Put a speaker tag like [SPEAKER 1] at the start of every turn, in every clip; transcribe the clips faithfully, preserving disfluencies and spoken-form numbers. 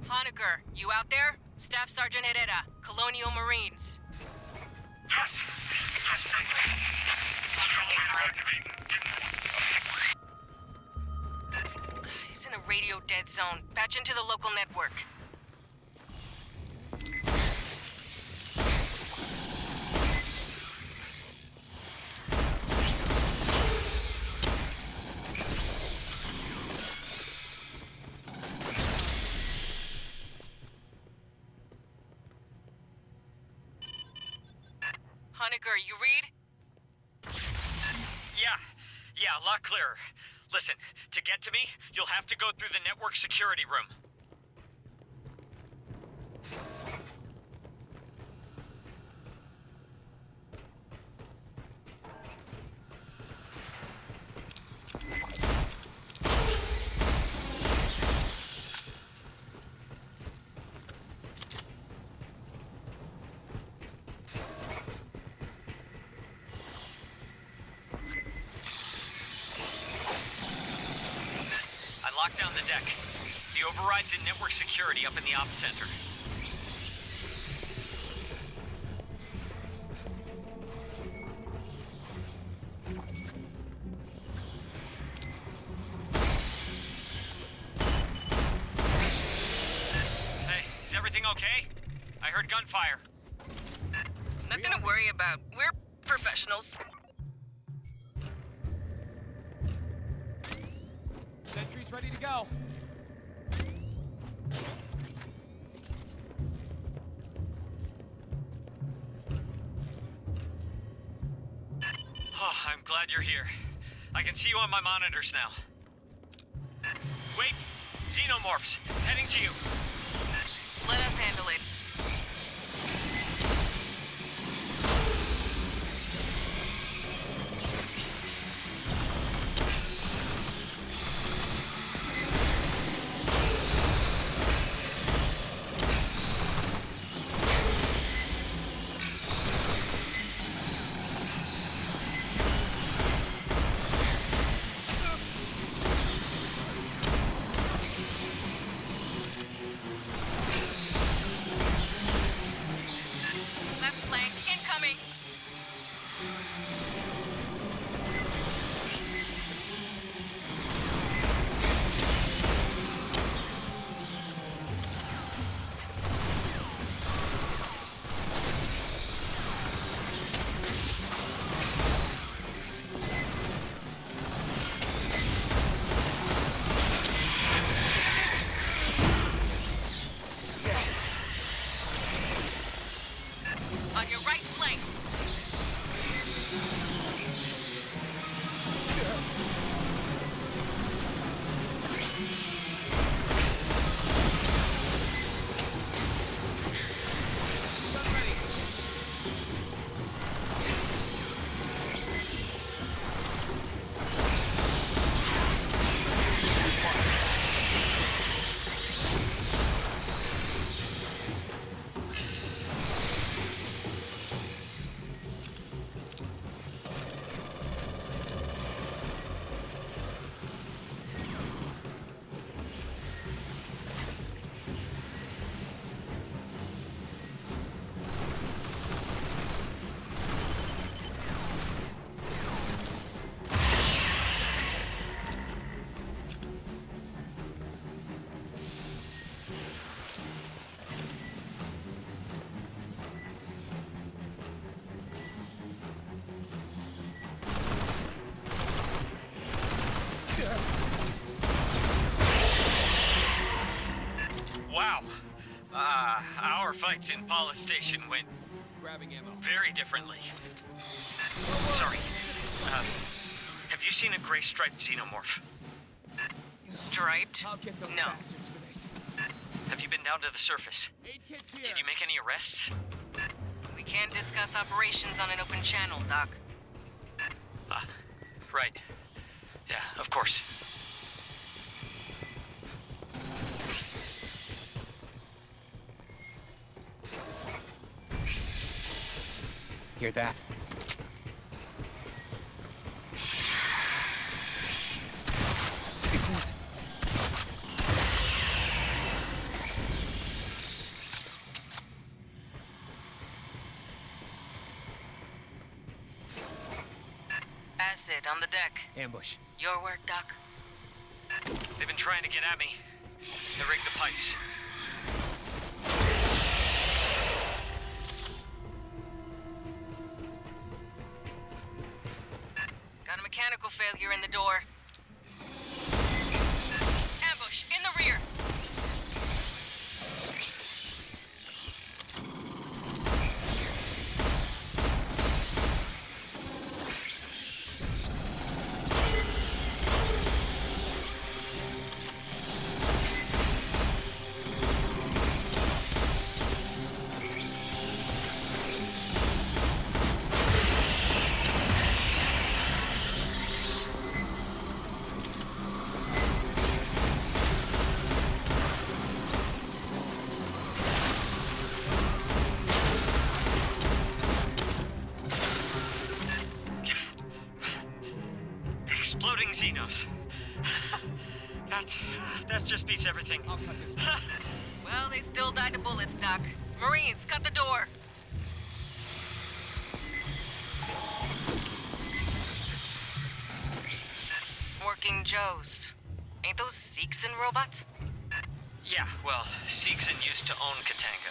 [SPEAKER 1] Honecker, you out there? Staff Sergeant Herrera, Colonial Marines.
[SPEAKER 2] Yes! Yes, thank you.
[SPEAKER 1] He's in a radio dead zone. Patch into the local network. Honecker, you read?
[SPEAKER 3] Yeah. Yeah, a lot clearer. Listen, to get to me, you'll have to go through the network security room. Lock down the deck. The override's in network security up in the ops center. Hey, is everything okay? I heard gunfire.
[SPEAKER 1] Nothing to worry about. We're professionals.
[SPEAKER 4] Sentry's ready to go.
[SPEAKER 3] Oh, I'm glad you're here. I can see you on my monitors now. Wait! Xenomorphs! Heading to you!
[SPEAKER 1] Let us handle it.
[SPEAKER 3] Wow. Uh, our fights in Paula Station went
[SPEAKER 4] Grabbing ammo.
[SPEAKER 3] very differently. Sorry. Uh, have you seen a gray striped xenomorph?
[SPEAKER 1] Striped?
[SPEAKER 4] I'll get those
[SPEAKER 1] No.
[SPEAKER 4] bastards for this.
[SPEAKER 3] Have you been down to the surface?
[SPEAKER 4] Aid kit's here.
[SPEAKER 3] Did you make any arrests?
[SPEAKER 1] We can't discuss operations on an open channel, Doc.
[SPEAKER 3] Ah, right. Yeah, of course.
[SPEAKER 4] Hear that?
[SPEAKER 1] Acid on the deck.
[SPEAKER 4] Ambush.
[SPEAKER 1] Your work, Doc.
[SPEAKER 3] They've been trying to get at me. They rigged the pipes.
[SPEAKER 1] Got a mechanical failure in the door. Ambush in the rear.
[SPEAKER 3] Exploding Xenos. That, that just beats everything.
[SPEAKER 4] I'll cut this.
[SPEAKER 1] Well, they still died to bullets, Doc. Marines, cut the door. Working Joes. Ain't those Seegson robots?
[SPEAKER 3] Yeah, well, Seegson used to own Katanga.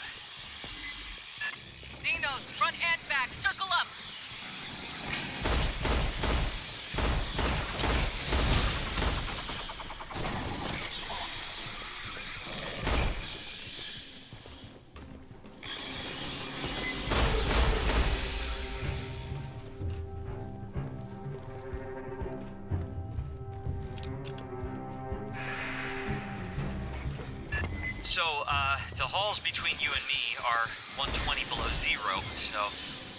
[SPEAKER 1] Xenos, front and back, circle up.
[SPEAKER 3] So, uh, the halls between you and me are one twenty below zero, so...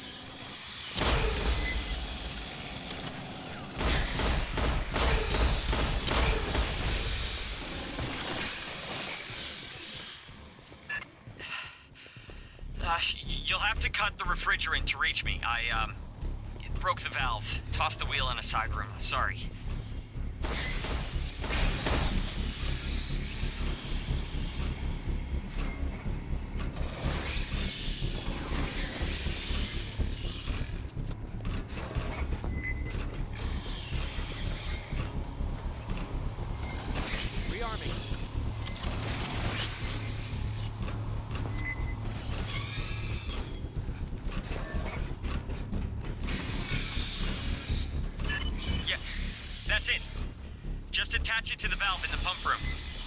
[SPEAKER 3] Uh, you'll have to cut the refrigerant to reach me. I, um, it broke the valve. Tossed the wheel in a side room. Sorry.
[SPEAKER 4] Rearming.
[SPEAKER 3] Yeah, that's it. Just attach it to the valve in the pump room.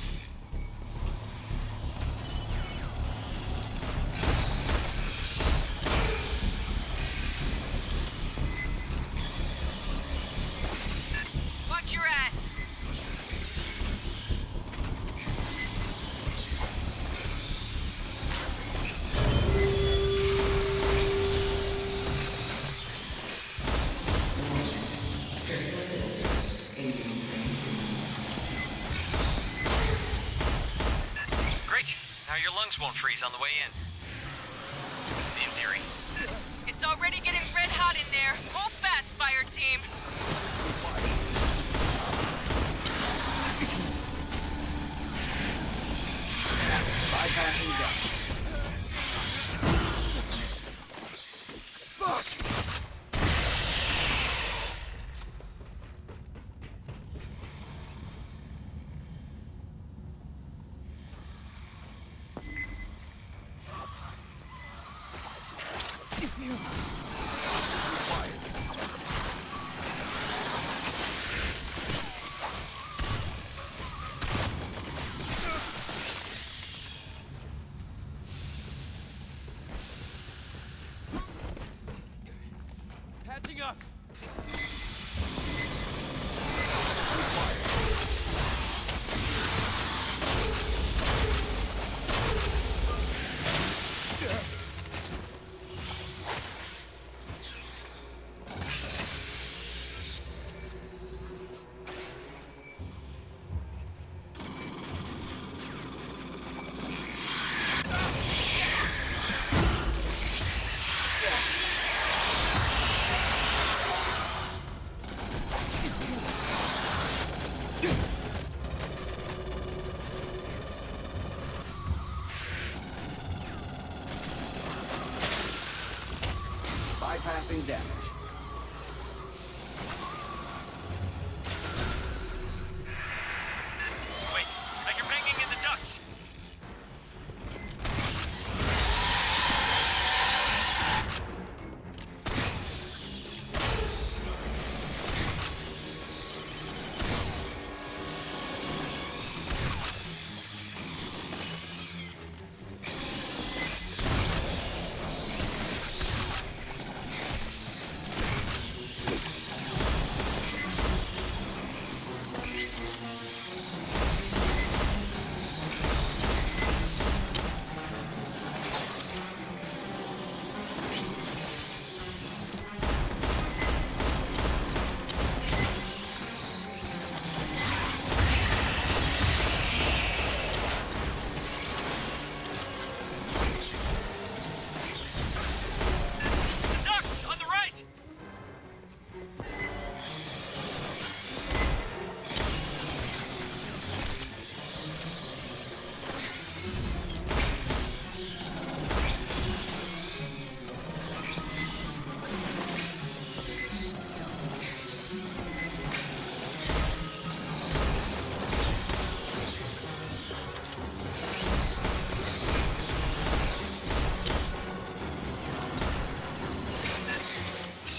[SPEAKER 1] Watch your ass.
[SPEAKER 3] Great. Now your lungs won't freeze on the way in. In theory.
[SPEAKER 1] It's already getting red hot in there. Move fast, fire team.
[SPEAKER 4] Bypassing deck. Fuck! Patching up. Bypassing damage.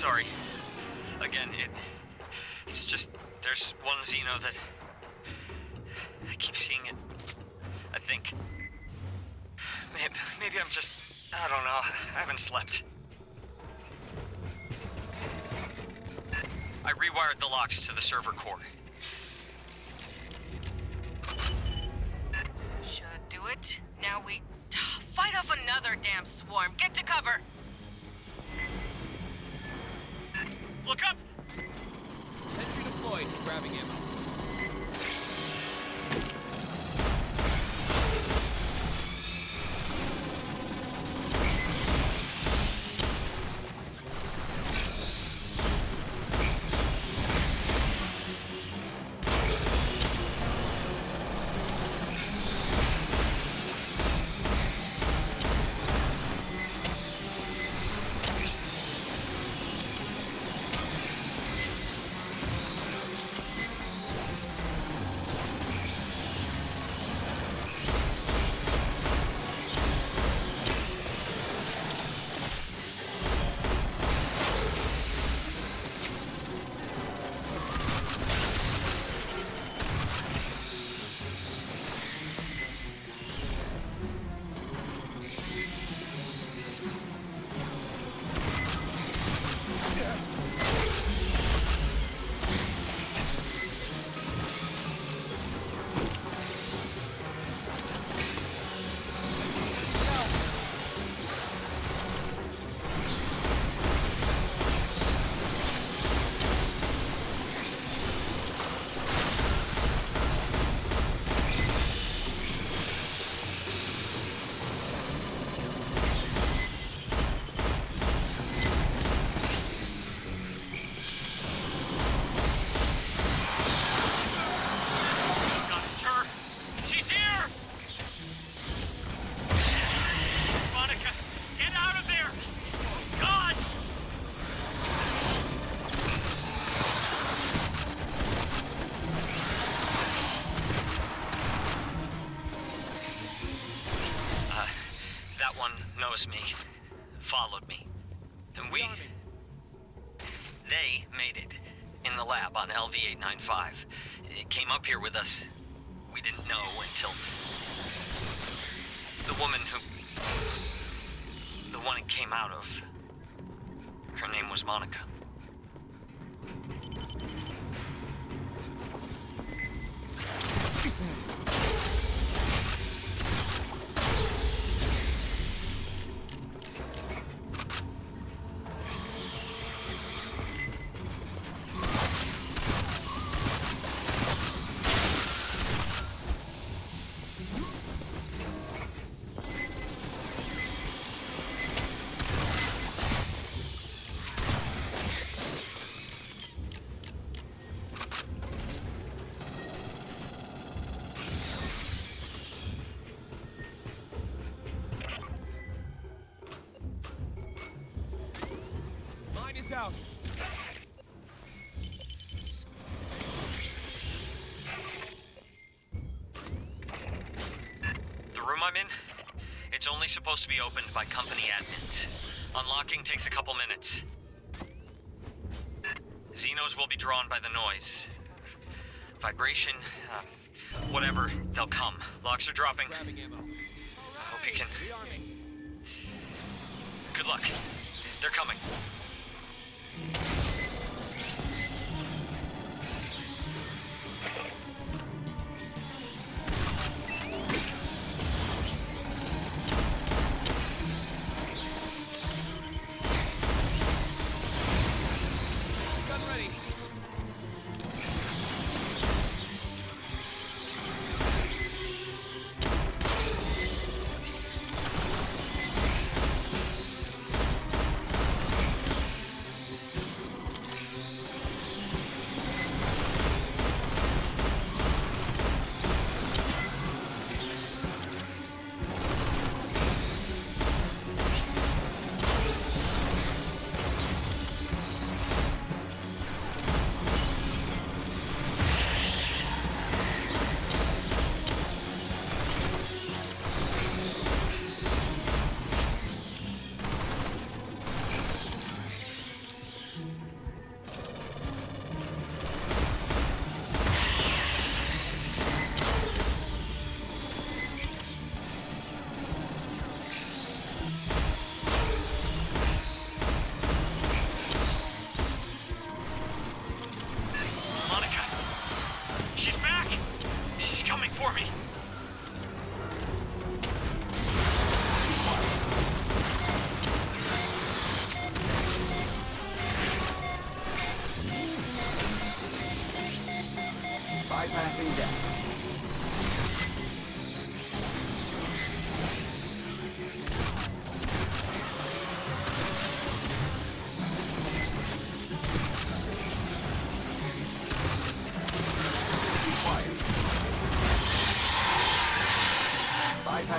[SPEAKER 3] sorry. Again, it... It's just... There's one Xeno that... I keep seeing it. I think. Maybe, maybe I'm just... I don't know. I haven't slept. I rewired the locks to the server core.
[SPEAKER 1] Should do it. Now we fight off another damn swarm. Get to cover.
[SPEAKER 3] Look up!
[SPEAKER 4] Sentry deployed. Grabbing ammo.
[SPEAKER 3] Knows me, followed me, and we... They made it in the lab on L V eight ninety-five. It came up here with us. We didn't know until... The woman who... The one it came out of. Her name was Monica.
[SPEAKER 4] Out.
[SPEAKER 3] The room I'm in? It's only supposed to be opened by company admins. Unlocking takes a couple minutes. Xenos will be drawn by the noise. Vibration, uh, whatever, they'll come. Locks are dropping.
[SPEAKER 4] Grabbing ammo.
[SPEAKER 3] I hope you can...
[SPEAKER 4] Rearming.
[SPEAKER 3] Good luck. They're coming.
[SPEAKER 4] Gun ready.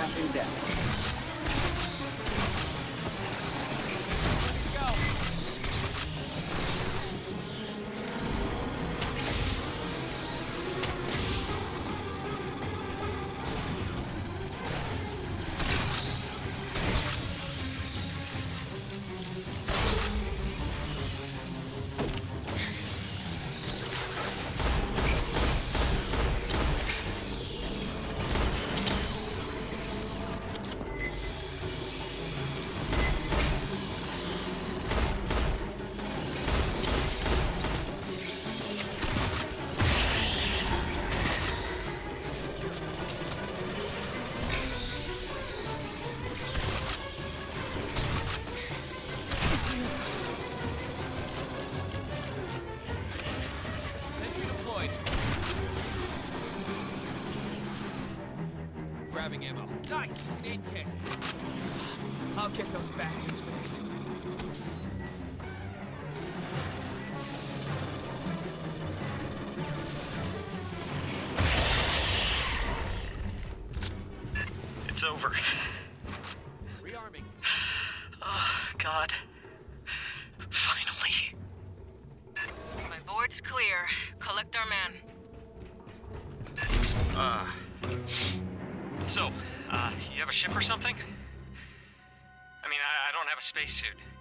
[SPEAKER 5] passing deck.
[SPEAKER 4] Go. Sentry deployed. Grabbing ammo. Nice! An aid kit. I'll get those bastards for this.
[SPEAKER 3] It's over.
[SPEAKER 4] Rearming.
[SPEAKER 3] Oh, God. Finally.
[SPEAKER 1] My board's clear. Collect our man.
[SPEAKER 3] Uh. So, uh, you have a ship or something? I mean, I, I don't have a spacesuit.